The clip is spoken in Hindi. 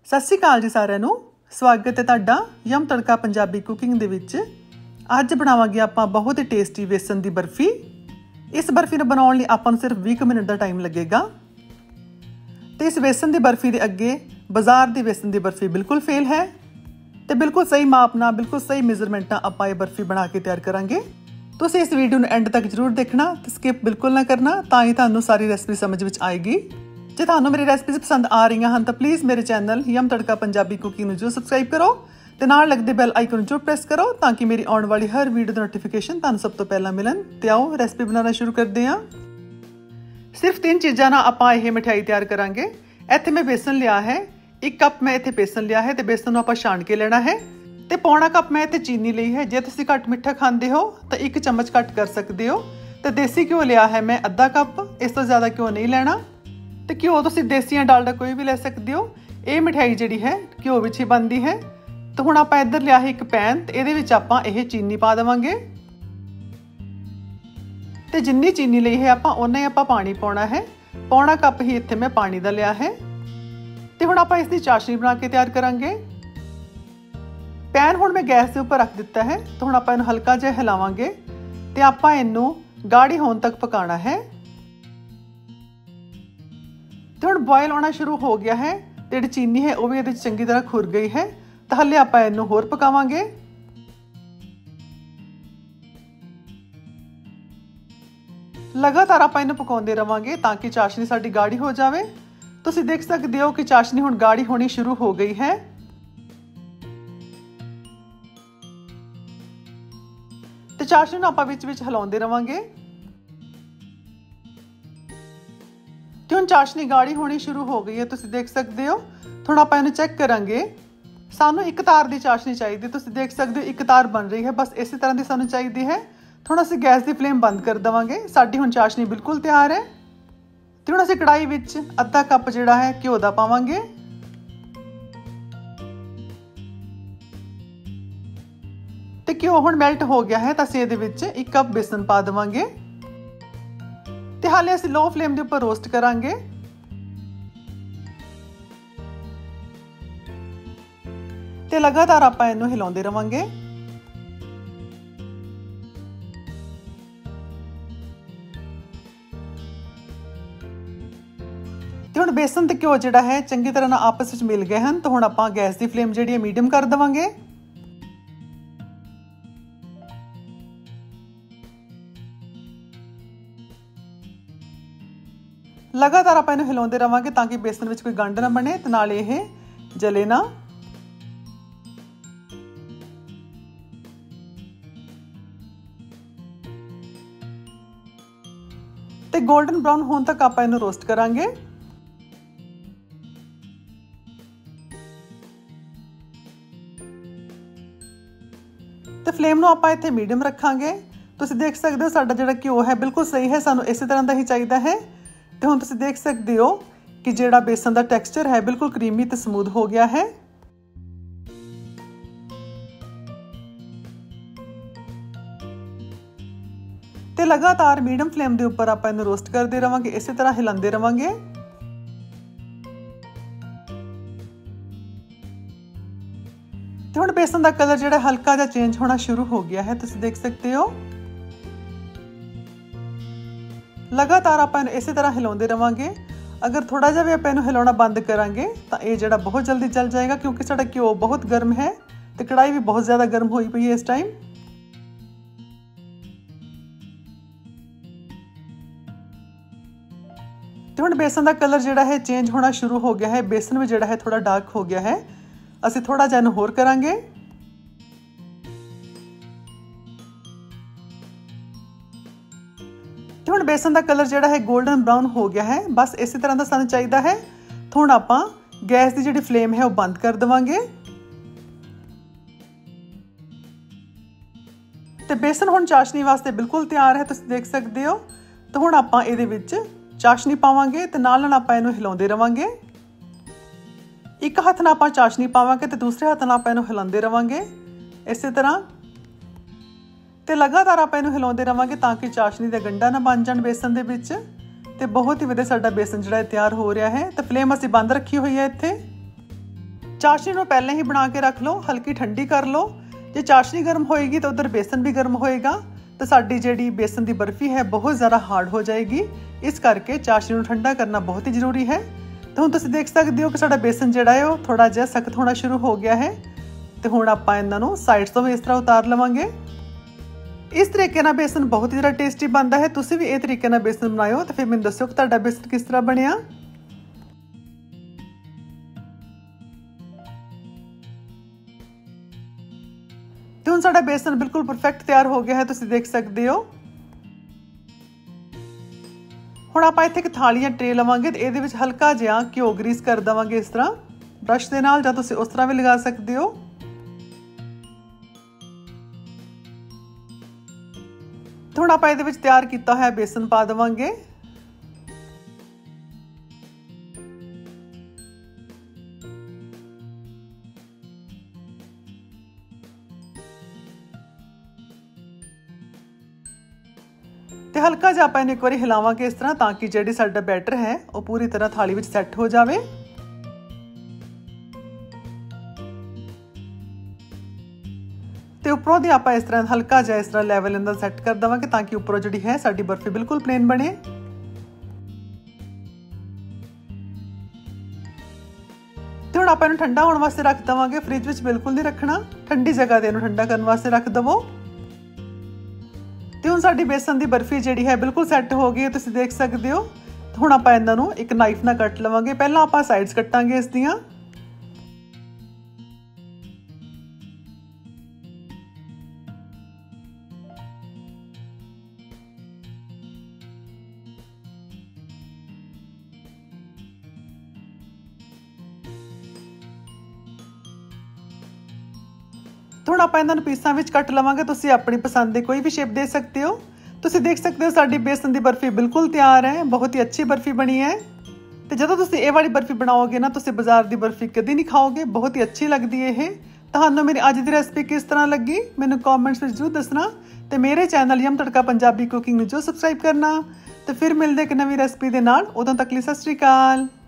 सत श्री अकाल जी सारिਆਂ ਨੂੰ स्वागत है तुहाडा यम तड़का पंजाबी कुकिंग दे विच। अज बनावांगे आपां बहुत ही टेस्टी बेसन की बर्फी। इस बर्फी नूं बनाउण लई आपां नूं सिर्फ 20 मिनट का टाइम लगेगा। तो इस बेसन की बर्फी के अगे बाजार की बेसन की बर्फी बिल्कुल फेल है। तो बिल्कुल सही माप नाल बिल्कुल सही मेजरमेंट नाल आपां ये बर्फी बना के तैयार करांगे। तुसीं इस वीडियो नूं एंड तक जरूर देखना, स्किप बिल्कुल ना करना, तां ही तुहानूं सारी रेसिपी समझ विच आएगी। जे तुहानूं मेरी रेसिपीज़ पसंद आ रही हैं तो प्लीज़ मेरे channel yum tadka Punjabi cooking नूं जरूर सबसक्राइब करो ते नाल लगदे बैल आइकन नूं जरूर प्रेस करो ताकि मेरी आने वाली हर वीडियो दी नोटिफिकेशन तुहानूं सब तो पहला मिलन। ते आओ रेसिपी बनाना शुरू करते हैं। सिर्फ 3 चीज़ां नाल आपां यह मिठाई तैयार करांगे। इत्थे मैं बेसन लिया है, 1 कप मैं इत्थे बेसन लिया है, तो बेसन नूं आपां छाण के लेना है। तो पौना कप मैं इत्थे चीनी ली है। जे तुसीं घट मिठा खांदे हो तो 1 चम्मच घट कर सकते हो। तो देसी घ्यो लिया है मैं अद्धा कप, इस तो ज़्यादा घ्यो नहीं लेना। तो घ्यो तुसीं देसी या डालडा कोई भी ले सकते हो। ये मिठाई जिहड़ी है घ्यो विच ही बनती है। तो हुण आपां इधर लिया है एक पैन, तो इहदे विच आपां यह चीनी पा देवांगे। तो जिन्नी चीनी लई है आपां उन्ना ही आपां पानी पाउणा है। पौना कप ही इत्थे मैं पानी दा लिया है। तो हुण आपां इसदी चाशनी बना के तैयार करांगे। पैन हुण मैं गैस के उपर रख दिता है। तो हुण आपां इहनूं हल्का जिहा हिलावांगे ते आपां इहनूं गाढ़ी होण तक पकाना है। तो हुण बॉयल होना शुरू हो गया है। तो जी चीनी है वह भी ये चंगी तरह खुर गई है। तो हले आपां इहनूं होर पकावांगे। लगातार आपां इहनूं पकाउंदे रहांगे ताकि चाशनी साडी गाढ़ी हो जाए। तुसीं देख सकते हो कि चाशनी हुण गाढ़ी होनी शुरू हो गई है। तो चाशनी नूं आपां विच विच हिलाउंदे रहांगे। तो हुण चाशनी गाढ़ी होनी शुरू हो गई है, तुसीं देख सकते हो। थोड़ा आपां इहनूं चैक करांगे। सानूं एक तार की चाशनी चाहिए, तुसीं देख सकते हो एक तार बन रही है, बस इसी तरह की सानूं चाहिए है। थोड़ा असीं गैस की फ्लेम बंद कर देवांगे। साडी हुण चाशनी बिल्कुल तैयार है। तो हुण असीं कढ़ाई विच अद्धा कप जिहड़ा है घ्यो दा पावांगे। तो घ्यो हुण मैल्ट हो गया है, तो असीं इहदे विच 1 कप बेसन पा देवांगे। ते हाले असीं लो फ्लेम के उपर रोस्ट करांगे। ते लगातार आपां इहनूं हिलाउंदे रहांगे। ते हुण बेसन ते घ्यो जिहड़ा है चंगी तरह नाल आपस विच मिल गए हैं। तो हुण आपां गैस की फ्लेम जिहड़ी है मीडियम कर देवांगे। लगातार आपां इहनूं हिलाउंदे रहांगे ताकि बेसन विच कोई गंढ ना बने ते नाल इह जले ना। ते गोल्डन ब्राउन होने तक आपां इहनूं रोस्ट करांगे। ते फ्लेम नूं आपां इत्थे मीडियम रखांगे। तुसीं देख सकदे हो साडा जिहड़ा घ्यो है बिल्कुल सही है, सानूं इस तरह का ही चाहिए है। तो हुण तुसीं देख सकते हो कि जिहड़ा बेसन का टैक्सचर है बिल्कुल क्रीमी ते स्मूथ हो गया है। ते लगातार मीडियम फ्लेम के उपर आपां इहनूं रोस्ट करते रहांगे, इसी तरह हिलांदे रहांगे। ते हुण बेसन का कलर जिहड़ा हल्का जिहा चेंज होना शुरू हो गया है, तुसीं देख सकते हो। लगातार आपां इसी तरह हिलाउंदे रहांगे। अगर थोड़ा जिहा भी आपां इहनूं हिलाउणा बंद करांगे तो ये जिहड़ा बहुत जल्दी जल जाएगा, क्योंकि साडा घ्यो बहुत गर्म है तो कढ़ाई भी बहुत ज़्यादा गर्म हुई पई है इस टाइम। तो हुण बेसन का कलर जिहड़ा है चेंज होना शुरू हो गया है। बेसन भी जिहड़ा है थोड़ा डार्क हो गया है। असीं थोड़ा जिहा इहनूं होर करांगे। तो हुण बेसन का कलर जिहड़ा है गोल्डन ब्राउन हो गया है, बस इसी तरह का सानूं चाहिए है। तो हुण आपां गैस की जिहड़ी फ्लेम है वो बंद कर देवांगे। तो बेसन हुण चाशनी वास्ते बिल्कुल तैयार है, तुसीं देख सकते हो। तो हुण आपां इहदे विच चाशनी पावांगे ते नाल नाल आपां इहनूं हिलाउंदे रहांगे। एक हत्थ नाल आपां चाशनी पावांगे ते दूसरे हत्थ नाल आपां इहनूं हिलांदे रहांगे इसी तरह। तो लगातार आपां इहनूं हिलाउंदे रहांगे ताकि चाशनी दे गंढा ना बन जाण बेसन दे विच। ते बहुत ही वधिया साडा बेसन जिहड़ा तैयार हो रहा है। तो फ्लेम असीं बंद रखी हुई है इत्थे। चाशनी ਨੂੰ ਪਹਿਲਾਂ ਹੀ ਬਣਾ ਕੇ ਰੱਖ ਲਓ, ਹਲਕੀ ਠੰਡੀ ਕਰ ਲਓ। ਜੇ ਚਾਸ਼ਨੀ ਗਰਮ ਹੋਏਗੀ ਤਾਂ ਉਧਰ ਬੇਸਨ ਵੀ ਗਰਮ ਹੋਏਗਾ ਤਾਂ ਸਾਡੀ ਜਿਹੜੀ ਬੇਸਨ ਦੀ ਬਰਫੀ ਹੈ ਬਹੁਤ ਜ਼ਿਆਦਾ ਹਾਰਡ ਹੋ ਜਾਏਗੀ। ਇਸ ਕਰਕੇ ਚਾਸ਼ਨੀ ਨੂੰ ਠੰਡਾ ਕਰਨਾ ਬਹੁਤ ਹੀ ਜ਼ਰੂਰੀ ਹੈ। ਤਾਂ ਹੁਣ ਤੁਸੀਂ ਦੇਖ ਸਕਦੇ ਹੋ ਕਿ ਸਾਡਾ ਬੇਸਨ ਜਿਹੜਾ ਹੈ ਉਹ ਥੋੜਾ ਜਿਹਾ ਸਖਤ ਹੋਣਾ ਸ਼ੁਰੂ ਹੋ ਗਿਆ ਹੈ ਤੇ ਹੁਣ ਆਪਾਂ ਇਹਨਾਂ ਨੂੰ ਸਾਈਡਸ ਤੋਂ ਵੀ ਇਸ ਤਰ੍ਹਾਂ ਉਤਾਰ ਲਵਾਂਗੇ। ਇਸ ਤਰੀਕੇ ਨਾਲ ਬੇਸਨ ਬਹੁਤ ਹੀ ਜ਼ਿਆਦਾ ਟੇਸਟੀ ਬਣਦਾ ਹੈ। ਤੁਸੀਂ ਵੀ ਇਹ ਤਰੀਕੇ ਨਾਲ ਬੇਸਨ ਬਣਾਇਓ ਤੇ ਫਿਰ ਮੈਨੂੰ ਦੱਸਿਓ ਕਿ ਤੁਹਾਡਾ ਬੇਸਨ ਕਿਸ ਤਰ੍ਹਾਂ ਬਣਿਆ। ਤੇ ਹੁਣ ਸਾਡਾ ਬੇਸਨ ਬਿਲਕੁਲ ਪਰਫੈਕਟ ਤਿਆਰ ਹੋ ਗਿਆ ਹੈ, ਤੁਸੀਂ ਦੇਖ ਸਕਦੇ ਹੋ। ਹੁਣ ਆਪਾਂ ਇੱਥੇ ਇੱਕ ਥਾਲੀ ਜਾਂ ਟਰੇ ਲਵਾਂਗੇ ਤੇ ਇਹਦੇ ਵਿੱਚ ਹਲਕਾ ਜਿਹਾ ਘਿਓ ਗਰੀਸ ਕਰ ਦੇਵਾਂਗੇ ਇਸ ਤਰ੍ਹਾਂ ਬ੍ਰਸ਼ ਦੇ ਨਾਲ, ਜਾਂ ਤੁਸੀਂ ਉਸ ਤਰ੍ਹਾਂ ਵੀ ਲਗਾ ਸਕਦੇ ਹੋ। ਤੇ ਹੁਣ ਆਪਾਂ ਇਹਦੇ ਵਿੱਚ ਤਿਆਰ ਕੀਤਾ ਹੋਇਆ ਬੇਸਨ ਪਾ ਦੇਵਾਂਗੇ। ਤੇ ਹਲਕਾ ਜਿਹਾ ਆਪਾਂ ਇਹਨੂੰ ਇੱਕ ਵਾਰੀ ਹਿਲਾਵਾਂਗੇ ਇਸ ਤਰ੍ਹਾਂ, ਤਾਂ ਕਿ ਜਿਹੜੀ ਸਾਡਾ ਬੈਟਰ ਹੈ ਉਹ ਪੂਰੀ ਤਰ੍ਹਾਂ ਥਾਲੀ ਵਿੱਚ ਸੈੱਟ ਹੋ ਜਾਵੇ। ਤੇ ਉੱਪਰੋਂ ਦੀ ਆਪਾਂ ਇਸ ਤਰ੍ਹਾਂ ਹਲਕਾ ਜਿਹਾ ਇਸ ਤਰ੍ਹਾਂ ਲੈਵਲ ਇਹਦਾ ਸੈੱਟ ਕਰ ਦੇਵਾਂਗੇ ਤਾਂ ਕਿ ਉੱਪਰੋਂ ਜਿਹੜੀ ਹੈ ਸਾਡੀ ਬਰਫੀ ਬਿਲਕੁਲ ਪਲੇਨ ਬਣੇ। ਤੇ ਹੁਣ ਆਪਾਂ ਇਹਨੂੰ ਠੰਡਾ ਹੋਣ ਵਾਸਤੇ ਰੱਖ ਦੇਵਾਂਗੇ। ਫ੍ਰਿਜ ਵਿੱਚ ਬਿਲਕੁਲ ਨਹੀਂ ਰੱਖਣਾ, ਠੰਡੀ ਜਗ੍ਹਾ ਤੇ ਇਹਨੂੰ ਠੰਡਾ ਕਰਨ ਵਾਸਤੇ ਰੱਖ ਦੇਵੋ। ਤੇ ਹੁਣ ਸਾਡੀ ਬੇਸਨ ਦੀ ਬਰਫੀ ਜਿਹੜੀ ਹੈ ਬਿਲਕੁਲ ਸੈੱਟ ਹੋ ਗਈ ਹੈ, ਤੁਸੀਂ ਦੇਖ ਸਕਦੇ ਹੋ। ਹੁਣ ਆਪਾਂ ਇਹਨਾਂ ਨੂੰ ਇੱਕ ਨਾਈਫ ਨਾਲ ਕੱਟ ਲਵਾਂਗੇ। ਪਹਿਲਾਂ ਆਪਾਂ ਸਾਈਡਸ ਕੱਟਾਂਗੇ ਇਸ ਦੀਆਂ। ਹੁਣ ਆਪਾਂ ਇਹਨਾਂ ਨੂੰ ਪੀਸਾਂ ਵਿੱਚ ਕੱਟ ਲਵਾਂਗੇ। ਤੁਸੀਂ ਆਪਣੀ ਪਸੰਦ ਦੀ ਕੋਈ ਵੀ ਸ਼ੇਪ ਦੇ ਸਕਦੇ ਹੋ। ਤੁਸੀਂ ਦੇਖ ਸਕਦੇ ਹੋ ਸਾਡੀ ਬੇਸਨ ਦੀ ਬਰਫੀ ਬਿਲਕੁਲ ਤਿਆਰ ਹੈ, ਬਹੁਤ ਹੀ ਅੱਛੀ ਬਰਫੀ ਬਣੀ ਹੈ। ਤੇ ਜਦੋਂ ਤੁਸੀਂ ਇਹ ਵਾਲੀ ਬਰਫੀ ਬਣਾਓਗੇ ਨਾ, ਤੁਸੀਂ ਬਾਜ਼ਾਰ ਦੀ ਬਰਫੀ ਕਦੀ ਨਹੀਂ ਖਾਓਗੇ, ਬਹੁਤ ਹੀ ਅੱਛੀ ਲੱਗਦੀ ਹੈ ਇਹ। ਤੁਹਾਨੂੰ ਮੇਰੀ ਅੱਜ ਦੀ ਰੈਸਪੀ ਕਿਸ ਤਰ੍ਹਾਂ ਲੱਗੀ ਮੈਨੂੰ ਕਮੈਂਟਸ ਵਿੱਚ ਜ਼ਰੂਰ ਦੱਸਣਾ। ਤੇ ਮੇਰੇ ਚੈਨਲ ਯਮ ਤੜਕਾ ਪੰਜਾਬੀ ਕੁਕਿੰਗ ਨੂੰ ਜੋ ਸਬਸਕ੍ਰਾਈਬ ਕਰਨਾ। ਤੇ ਫਿਰ ਮਿਲਦੇ ਇੱਕ ਨਵੀਂ ਰੈਸਪੀ ਦੇ ਨਾਲ, ਉਦੋਂ ਤੱਕ ਲਈ ਸਤਿ ਸ਼੍ਰੀ ਅਕਾਲ।